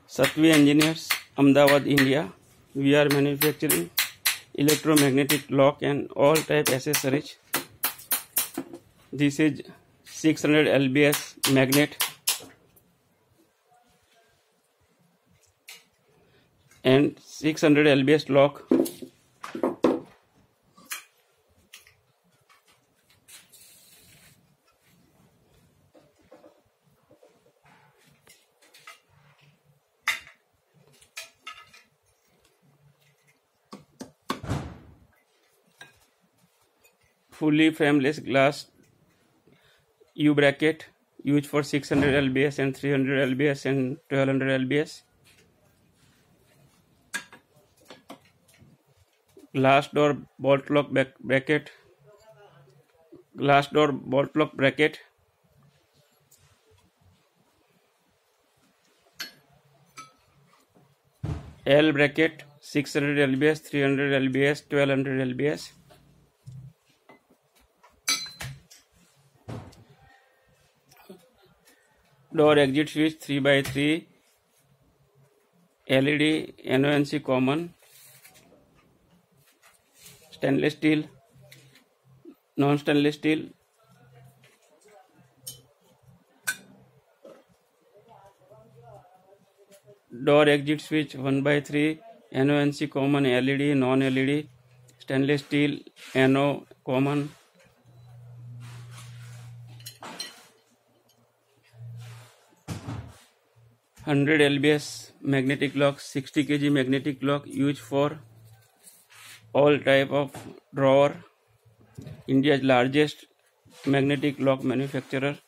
Satvi Engineers, Ahmedabad, India. We are manufacturing electromagnetic lock and all type accessories. This is 600 lbs magnet and 600 lbs lock. Fully frameless glass U bracket used for 600 lbs and 300 lbs and 1200 lbs. Glass door bolt lock bracket. Glass door bolt lock bracket. L bracket 600 lbs, 300 lbs, 1200 lbs. Door exit switch 3x3 LED NONC common. Stainless steel, non-stainless steel. Door exit switch 1x3 NONC common, LED, non-LED, stainless steel, NO common. $100 lbs magnetic lock, 60 kg magnetic lock used for all type of drawer. India's largest magnetic lock manufacturer.